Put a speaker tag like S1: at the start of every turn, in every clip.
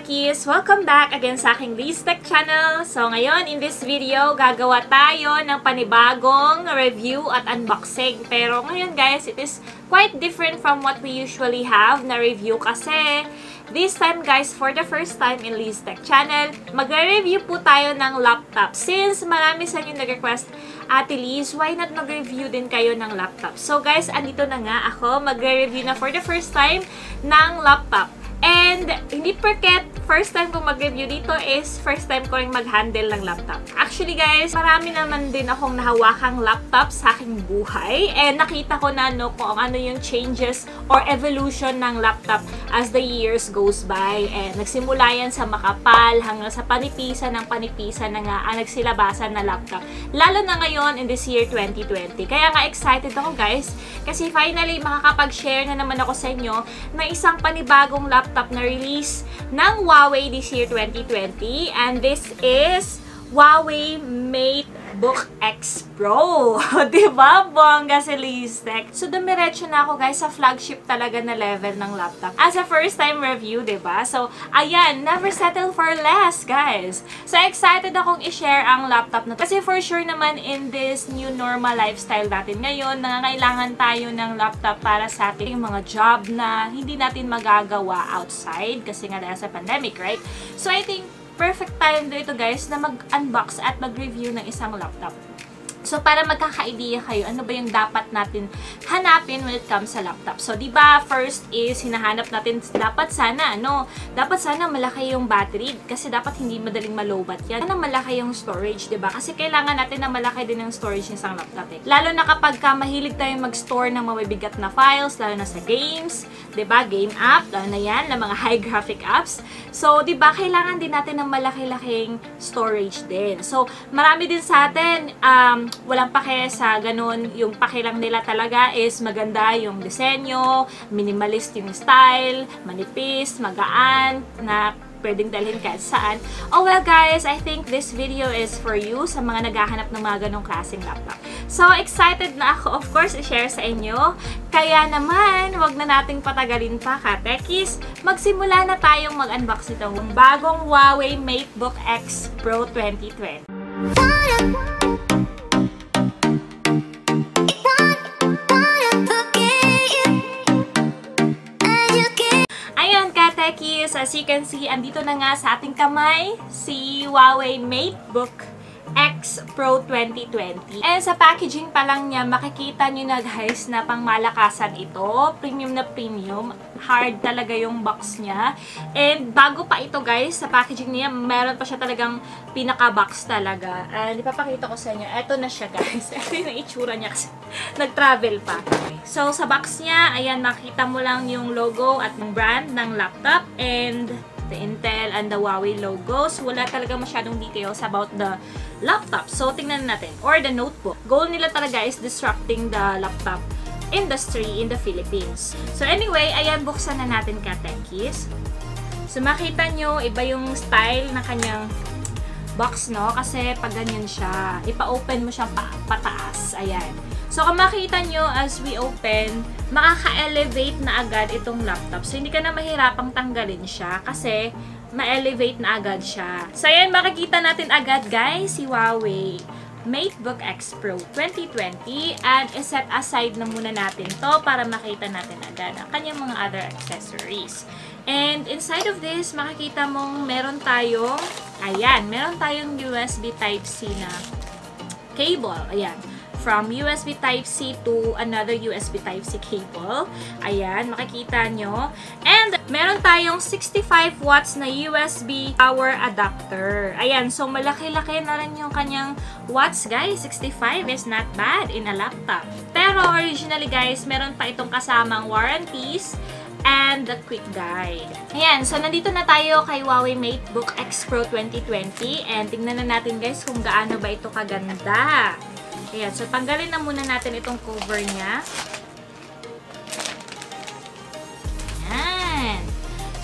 S1: techies! Welcome back again sa aking Liz Tech channel. So ngayon, in this video, gagawa tayo ng panibagong review at unboxing. Pero ngayon guys, it is quite different from what we usually have na review kasi this time guys, for the first time in Liz Tech channel, magre-review po tayo ng laptop. Since marami sa inyo nag-request, Ate Liz, why not mag-review din kayo ng laptop? So guys, andito na nga ako, magre-review na for the first time ng laptop. And hindi porket first time ko mag-review dito is first time ko rin mag-handle ng laptop. Actually guys, marami naman din akong nahawakang laptop sa aking buhay. And nakita ko na kung ano yung changes or evolution ng laptop as the years goes by. And nagsimula yan sa makapal hanggang sa panipisan ng panipisan na nga ang nagsilabasan na laptop. Lalo na ngayon in this year 2020. Kaya nga excited ako guys kasi finally makakapag-share na naman ako sa inyo ng isang panibagong laptop na release ng Huawei this year 2020, and this is Huawei MateBook X Pro. Diba? Bongga si Liz Tech. So, dumiretso na ako guys sa flagship talaga na level ng laptop. As a first time review, diba? So, ayan, never settle for less, guys. So, excited akong i-share ang laptop na. Kasi for sure naman in this new normal lifestyle natin ngayon, nangangailangan tayo ng laptop para sa ating mga job na hindi natin magagawa outside kasi nga dahil sa pandemic, right? So, I think perfect time dito guys na mag-unbox at mag-review ng isang laptop. So, para magkaka-idea kayo, ano ba yung dapat natin hanapin when it comes sa laptop. So, diba, first is, hinahanap natin, dapat sana malaki yung battery, kasi dapat hindi madaling malobat yan. Sana malaki yung storage, diba? Kasi kailangan natin na malaki din yung storage ng isang laptop. Lalo na kapag mahilig tayong mag-store ng mabibigat na files, lalo na sa games, diba? Game app, lalo na yan, na mga high graphic apps. So, diba, kailangan din natin ng malaki-laking storage din. So, marami din sa atin, walang pake sa ganun. Yung pake lang nila talaga is maganda yung disenyo, minimalist yung style, manipis, magaan, na pwedeng dalhin kahit saan. Oh well guys, I think this video is for you sa mga naghahanap ng mga ganong klaseng laptop. So excited na ako, of course, i-share sa inyo. Kaya naman, wag na nating patagalin pa, katekis. Magsimula na tayong mag-unbox nitong bagong Huawei MateBook X Pro 2020. Techies, as you can see, andito na nga sa ating kamay si Huawei MateBook X Pro 2020. And sa packaging pa lang niya, makikita nyo na guys na pangmalakasan ito. Premium na premium. Hard talaga yung box niya. And bago pa ito guys, sa packaging niya, meron pa siya talagang pinaka-box talaga. And ipapakita ko sa inyo. Ito na siya guys. Ito yung itsura niya kasi nag-travel pa. So sa box niya, ayan, makita mo lang yung logo at yung brand ng laptop. And the Intel and the Huawei logos. Wala talaga masyadong details about the laptop. So, tingnan natin. Or the notebook. Goal nila talaga is disrupting the laptop industry in the Philippines. So, anyway, ayan, buksan na natin ka-techies. So, makita nyo, iba yung style na kanyang box, no? Kasi pag ganyan siya, ipa-open mo siyang pataas. Ayan. So, kung makita nyo, as we open, makaka-elevate na agad itong laptop. So, hindi ka na mahirapang tanggalin siya kasi ma-elevate na agad siya. So, ayan, makikita natin agad, guys, si Huawei MateBook X Pro 2020. And set aside na muna natin to para makita natin agad ang kanyang mga other accessories. And inside of this, makikita mong meron tayong, ayan, meron tayong USB Type-C na cable. Ayan. From USB Type-C to another USB Type-C cable. Ayan, makikita nyo. And meron tayong 65 watts na USB power adapter. Ayan, so malaki-laki na rin yung kanyang watts, guys. 65 is not bad in a laptop. Pero originally, guys, meron pa itong kasamang warranties and the quick guide. Ayan, so nandito na tayo kay Huawei MateBook X Pro 2020. And tingnan na natin, guys, kung gaano ba ito kaganda. Ayan, so tanggalin na muna natin itong cover niya. Ayan.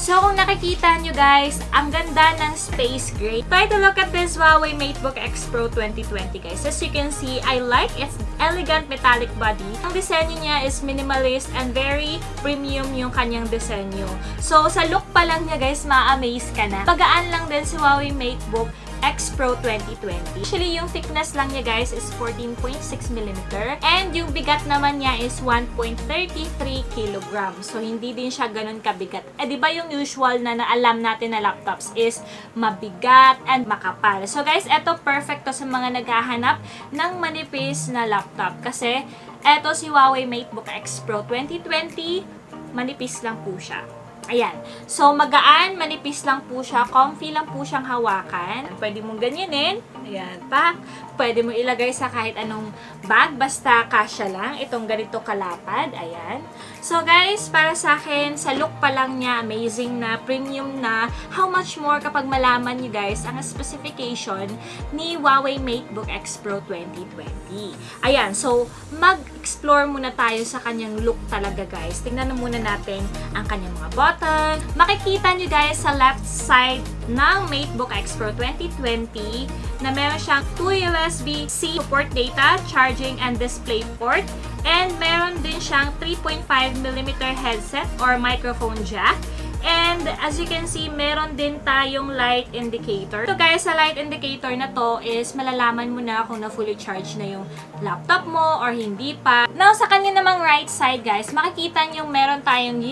S1: So, kung nakikita nyo guys, ang ganda ng space gray. Try to look at this Huawei MateBook X Pro 2020 guys. As you can see, I like its elegant metallic body. Ang disenyo niya is minimalist and very premium yung kanyang disenyo. So, sa look pa lang niya guys, ma-amaze ka na. Pagaan lang din si Huawei MateBook X Pro 2020. Actually, yung thickness lang niya guys is 14.6mm and yung bigat naman niya is 1.33 kg. So, hindi din siya ganun kabigat. Di ba yung usual na alam natin na laptops is mabigat and makapal. So, guys, eto perfect to sa mga naghahanap ng manipis na laptop. Kasi, eto si Huawei MateBook X Pro 2020, manipis lang po siya. Ayan. So, magaan, manipis lang po siya. Comfy lang po siyang hawakan. Pwede mong ganyanin. Ayan, pa. Pwede mo ilagay sa kahit anong bag. Basta kasya lang. Itong ganito kalapad. Ayan. So, guys, para sa akin, sa look pa lang niya, amazing na, premium na. How much more kapag malaman niyo, guys, ang specification ni Huawei MateBook X Pro 2020. Ayan. So, mag-explore muna tayo sa kanyang look talaga, guys. Tingnan na muna natin ang kanyang mga button. Makikita nyo guys sa left side ng MateBook X Pro 2020 na meron siyang 2 USB-C support data, charging and display port. And meron din siyang 3.5mm headset or microphone jack. And as you can see, meron din tayong light indicator. So guys, sa light indicator na to is malalaman mo na kung na fully charged na yung laptop mo or hindi pa. Now, sa kanya namang right side guys, makikita nyo meron tayong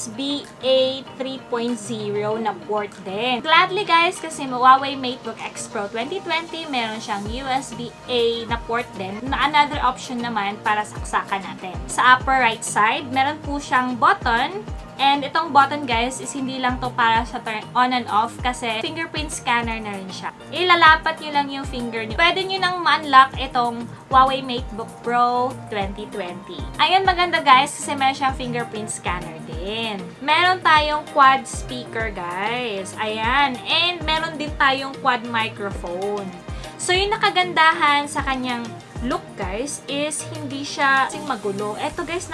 S1: USB-A 3.0 na port din. Gladly guys, kasi Huawei MateBook X Pro 2020, meron siyang USB-A na port din. Na another option naman para saksakan natin. Sa upper right side, meron po siyang button. And itong button guys is hindi lang to para sa turn on and off kasi fingerprint scanner na rin siya. Ilalapat nyo lang yung finger nyo. Pwede nyo nang ma-unlock itong Huawei MateBook Pro 2020. Ayun, maganda guys kasi meron siyang fingerprint scanner din. Meron tayong quad speaker guys. Ayan. And meron din tayong quad microphone. So yung nakagandahan sa kanyang look guys is hindi siya kasing magulo. Eto guys,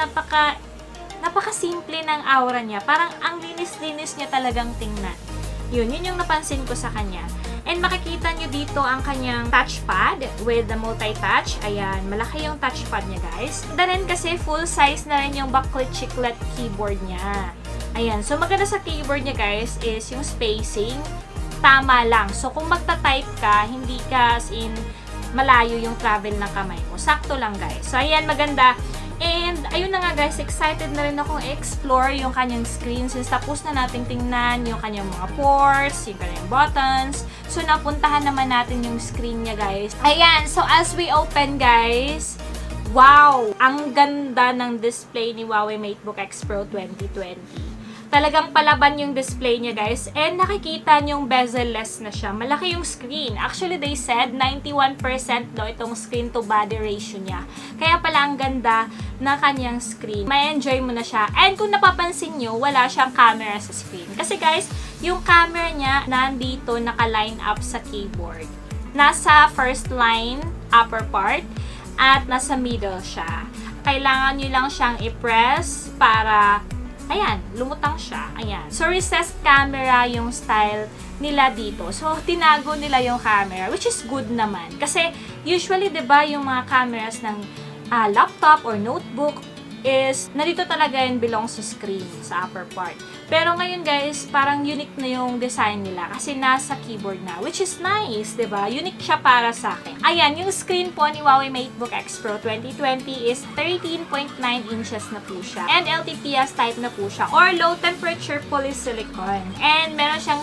S1: napaka-simple ng aura niya. Parang ang linis-linis niya talagang tingnan. Yun yung napansin ko sa kanya. And makikita nyo dito ang kanyang touchpad with the multi-touch. Ayan, malaki yung touchpad niya guys. And then kasi full size na rin yung backlit chiclet keyboard niya. Ayan, so maganda sa keyboard niya guys is yung spacing. Tama lang. So kung magta-type ka, hindi ka as in malayo yung travel ng kamay mo. Sakto lang guys. So ayan, maganda. And, ayun na nga guys, excited na rin akong explore yung kanyang screen since tapos na nating tingnan yung kanyang mga ports, yung kanyang buttons. So, napuntahan naman natin yung screen niya guys. Ayan, so as we open guys, wow! Ang ganda ng display ni Huawei MateBook X Pro 2020. Talagang palaban yung display niya guys. And nakikita nyong bezel-less na siya. Malaki yung screen. Actually, they said 91% daw itong screen to body ratio niya. Kaya pala ang ganda na kanyang screen. May enjoy mo na siya. And kung napapansin nyo, wala siyang camera sa screen. Kasi guys, yung camera niya nandito naka-line up sa keyboard. Nasa first line, upper part, at nasa middle siya. Kailangan nyo lang siyang i-press para ayan, lumutang siya. Ayan. So, recessed camera yung style nila dito. So, tinago nila yung camera, which is good naman. Kasi, usually, diba, yung mga cameras ng laptop or notebook is, nandito talaga yun belongs sa screen, sa upper part. Pero ngayon, guys, parang unique na yung design nila kasi nasa keyboard na, which is nice, diba? Unique siya para sa akin. Ayan, yung screen po ni Huawei MateBook X Pro 2020 is 13.9 inches na po siya. And LTPS type na po siya, or low temperature polysilicon. And meron siyang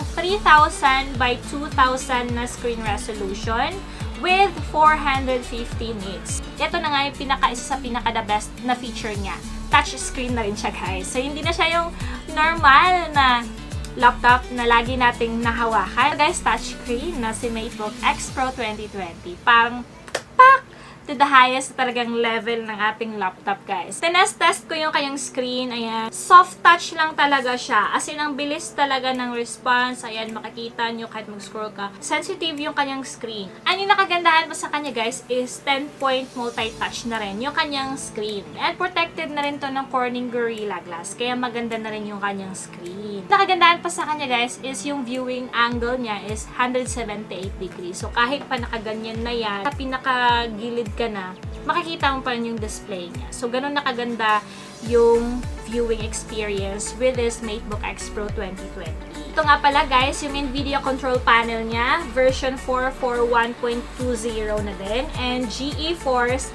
S1: 3000 by 2000 na screen resolution with 450 nits. Ito na nga yung isa sa pinaka-the best na feature niya. Touch screen na rin siya guys. So, hindi na siya yung normal na laptop na lagi nating nahawakan. Guys, touch screen na si MateBook X Pro 2020. Parang, pak! to the highest talagang level ng ating laptop, guys. Test ko yung kanyang screen. Ayan. Soft touch lang talaga siya. As in, ang bilis talaga ng response. Ayan, makikita nyo kahit mag-scroll ka. Sensitive yung kanyang screen. Ang yung nakagandahan pa sa kanya, guys, is 10-point multi-touch na rin yung kanyang screen. And protected na rin to ng Corning Gorilla Glass. Kaya maganda na rin yung kanyang screen. Nakagandahan pa sa kanya, guys, is yung viewing angle niya is 178 degrees. So, kahit pa nakaganyan na yan, sa pinakagilid ka na, makikita mo pa rin yung display niya. So, ganun nakaganda yung viewing experience with this MateBook X Pro 2020. Ito nga pala, guys, yung NVIDIA control panel niya, version 441.20 na din, and GeForce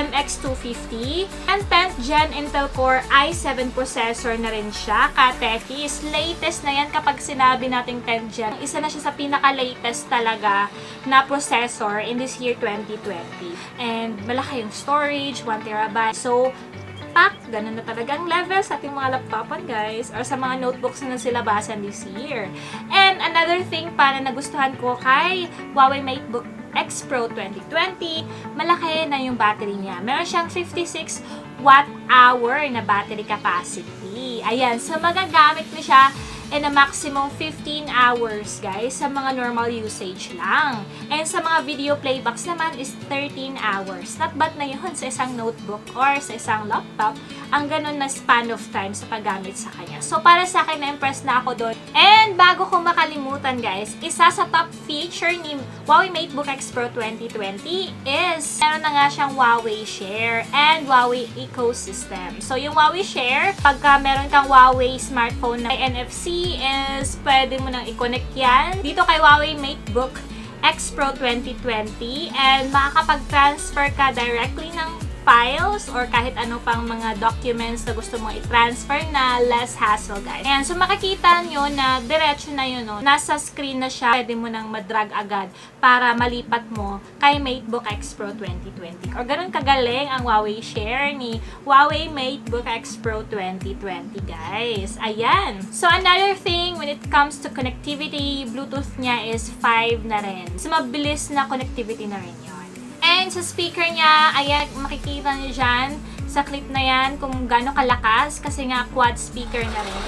S1: MX250, and 10th Gen Intel Core i7 processor na rin siya. Katekis, latest na yan kapag sinabi nating 10th Gen. Isa na siya sa pinaka-latest talaga na processor in this year 2020. And malaki yung storage, 1TB. So, ganun na talagang level sa ating mga laptopan, guys, or sa mga notebooks na silabasan this year. And another thing pa na nagustuhan ko kay Huawei MateBook X Pro 2020, malaki na yung battery niya. Meron siyang 56 watt-hour na battery capacity. Ayan, so magagamit mo siya in a maximum 15 hours, guys, sa mga normal usage lang. And sa mga video playbacks naman is 13 hours. Not bad na yun sa isang notebook or sa isang laptop, ang ganun na span of time sa paggamit sa kanya. So, para sa akin, na-impress na ako doon. And bago ko makalimutan, guys, isa sa top feature ni Huawei MateBook X Pro 2020 is meron na nga siyang Huawei Share and Huawei Ecosystem. So, yung Huawei Share, pagka meron kang Huawei smartphone na NFC, is pwede mo nang i-connect yan dito kay Huawei MateBook X Pro 2020 and makakapag-transfer ka directly ng files or kahit ano pang mga documents na gusto mong i-transfer na less hassle, guys. Ayan, so makikita nyo na diretso na yun, no? Nasa screen na siya, pwede mo nang madrag agad para malipat mo kay MateBook X Pro 2020. O ganun kagaling ang Huawei Share ni Huawei MateBook X Pro 2020, guys. Ayan. So another thing when it comes to connectivity, Bluetooth niya is 5 na rin. So mabilis na connectivity na rin yun. And sa speaker niya, ayan, makikita niyo dyan sa clip na yan kung gaano kalakas kasi nga quad speaker na rin.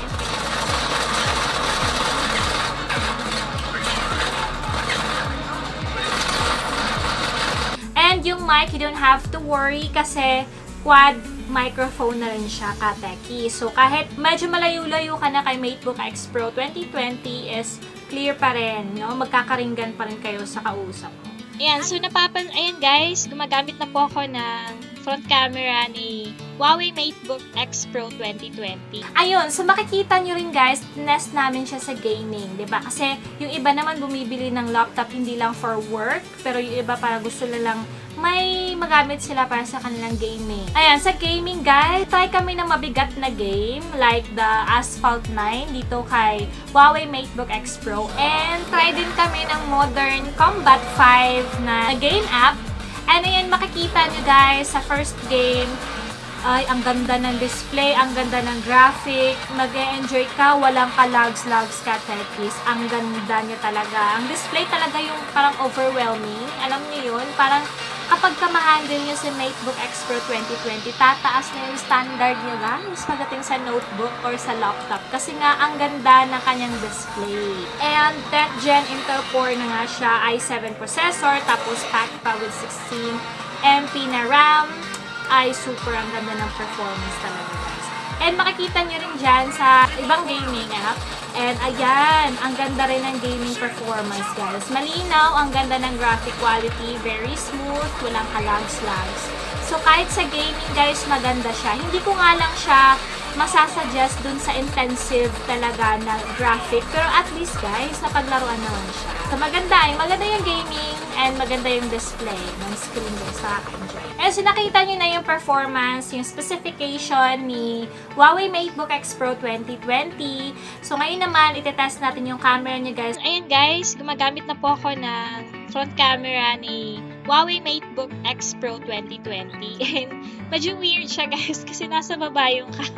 S1: And yung mic, you don't have to worry kasi quad microphone na rin siya, kateki. So kahit medyo malayo-layo ka na kay MateBook X Pro 2020 is clear pa rin, no? Magkakaringgan pa rin kayo sa kausap mo. Ayan, so ayan guys, gumagamit na po ako ng front camera ni Huawei MateBook X Pro 2020. Ayun, so makikita nyo rin guys, nest namin siya sa gaming, 'di ba? Kasi yung iba naman bumibili ng laptop hindi lang for work, pero yung iba para gusto lang may magamit sila para sa kanilang gaming. Ayan, sa gaming guys, try kami ng mabigat na game like the Asphalt 9 dito kay Huawei MateBook X Pro. And try din kami ng Modern Combat 5 na game app. And ayan, makikita nyo guys, sa first game, ay, ang ganda ng display, ang ganda ng graphic, mag-e-enjoy ka, walang ka-lags ka, tekis. Ang ganda niya talaga. Ang display talaga yung parang overwhelming. Alam niyo yun, parang kapag ka ma-handle nyo si MateBook X Pro 2020, tataas na yung standard nyo guys pagdating sa notebook or sa laptop. Kasi nga, ang ganda ng kanyang display. And 10th Gen Intel Core na nga siya, i7 processor, tapos packed pa with 16 MP na RAM. Ay, super ang ganda ng performance talaga guys. And makikita nyo rin dyan sa ibang gaming app. And ayan, ang ganda rin ng gaming performance guys. Malinaw, ang ganda ng graphic quality, very smooth, walang ka-lags. So kahit sa gaming guys, maganda siya. Hindi ko nga lang siya masasuggest dun sa intensive talaga na graphic. Pero at least guys, napaglaruan naman siya. So maganda yung gaming and maganda yung display ng screen guys. Nakaka-enjoy. And so nakita nyo na yung performance, yung specification ni Huawei MateBook X Pro 2020. So ngayon naman, itetest natin yung camera niya guys. Ayan guys, gumagamit na po ako ng front camera ni Huawei MateBook X Pro 2020. And medyo weird siya guys kasi nasa baba yung camera.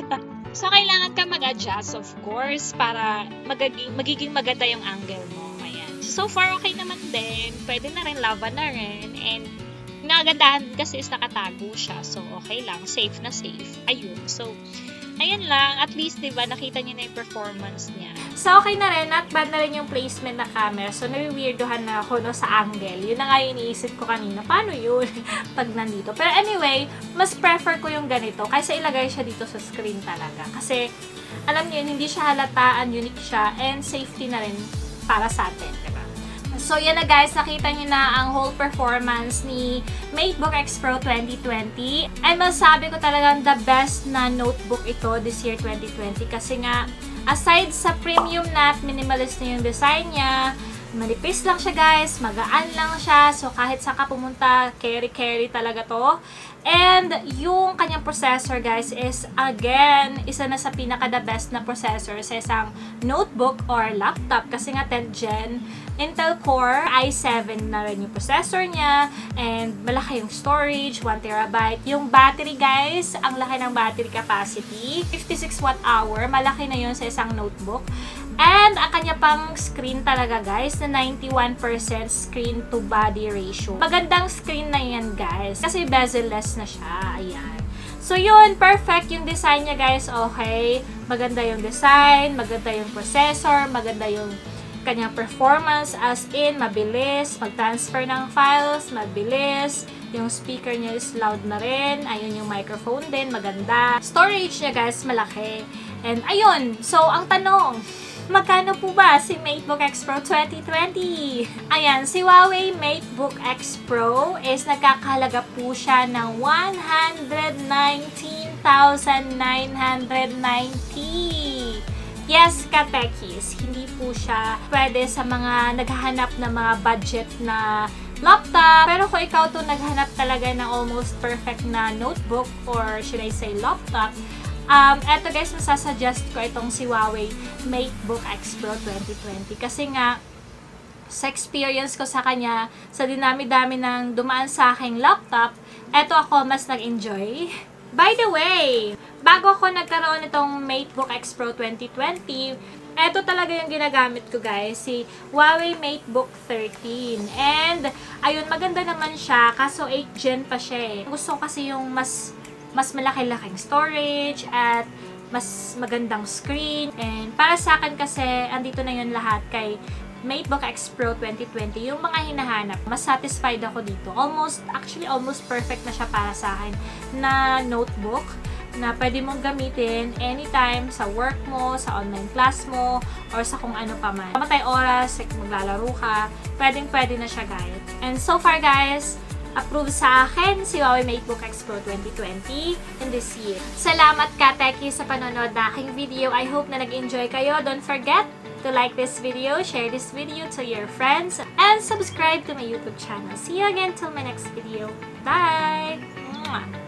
S1: So, kailangan ka mag-adjust, of course, para magiging maganda yung angle mo. Ayan. So far, okay naman din. Pwede na rin, lava na rin. And Nagandahan kasi is nakatago siya. So, okay lang. Safe na safe. Ayun. So, ayun lang. At least, diba, nakita niyo na yung performance niya. So, okay na rin. Not bad na rin yung placement na camera. So, nawi-weirdohan na ako no, sa angle. Yun na nga yung iniisip ko kanina. Paano yun? Pag nandito. Pero anyway, mas prefer ko yung ganito. Kaysa ilagay siya dito sa screen talaga. Kasi, alam niyo yun, hindi siya halataan. Unique siya. And safety na rin para sa atin. Diba? So, yan na guys. Nakita niyo na ang whole performance ni MateBook X Pro 2020. And masasabi ko talagang the best na notebook ito this year 2020. Kasi nga, aside sa premium na at minimalist na yung design niya, manipis lang siya guys, magaan lang siya. So, kahit saan ka pumunta, carry talaga to. And, yung kanyang processor guys is, again, isa na sa pinaka-the best na processor sa isang notebook or laptop. Kasi nga 10th Gen, Intel Core i7 na rin yung processor niya. And, malaki yung storage, 1TB. Yung battery guys, ang laki ng battery capacity. 56 watt-hour, malaki na yun sa isang notebook. And, ang kanya pang screen talaga guys, na 91% screen to body ratio. Magandang screen na yan guys, kasi bezel-less na siya. Ayan. So, yun. Perfect yung design niya guys. Okay. Maganda yung design, maganda yung processor, maganda yung kanyang performance, as in, mabilis. Mag-transfer ng files, mabilis. Yung speaker niya is loud na rin. Ayun yung microphone din, maganda. Storage niya guys, malaki. And, ayun. So, ang tanong, magkano po ba si MateBook X Pro 2020? Ayan, si Huawei MateBook X Pro is nagkakahalaga po siya ng 119,990. Yes, katekis, hindi po siya pwede sa mga naghahanap ng mga budget na laptop. Pero kung ikaw to naghanap talaga ng almost perfect na notebook or should I say laptop, eto guys, masasuggest ko itong si Huawei MateBook X Pro 2020. Kasi nga, sa experience ko sa kanya, sa dinami-dami ng dumaan sa aking laptop, eto ako mas nag-enjoy. By the way, bago ako nagkaroon itong MateBook X Pro 2020, eto talaga yung ginagamit ko guys, si Huawei MateBook 13. And, ayun, maganda naman siya, kaso 8th Gen pa siya eh. Gusto ko kasi yung mas malaki-laking storage at mas magandang screen. And para sa akin kasi, andito na yun lahat kay MateBook X Pro 2020. Yung mga hinahanap, mas satisfied ako dito. Actually, almost perfect na siya para sa akin na notebook na pwede mong gamitin anytime sa work mo, sa online class mo, or sa kung ano pa man. Kamatay oras, like maglalaro ka, pwedeng-pwede na siya guys. And so far guys, approve sa akin si Huawei MateBook X Pro 2020 in this year. Salamat ka-techie sa panonood na aking video. I hope na nag-enjoy kayo. Don't forget to like this video, share this video to your friends, and subscribe to my YouTube channel. See you again till my next video. Bye! Mwah!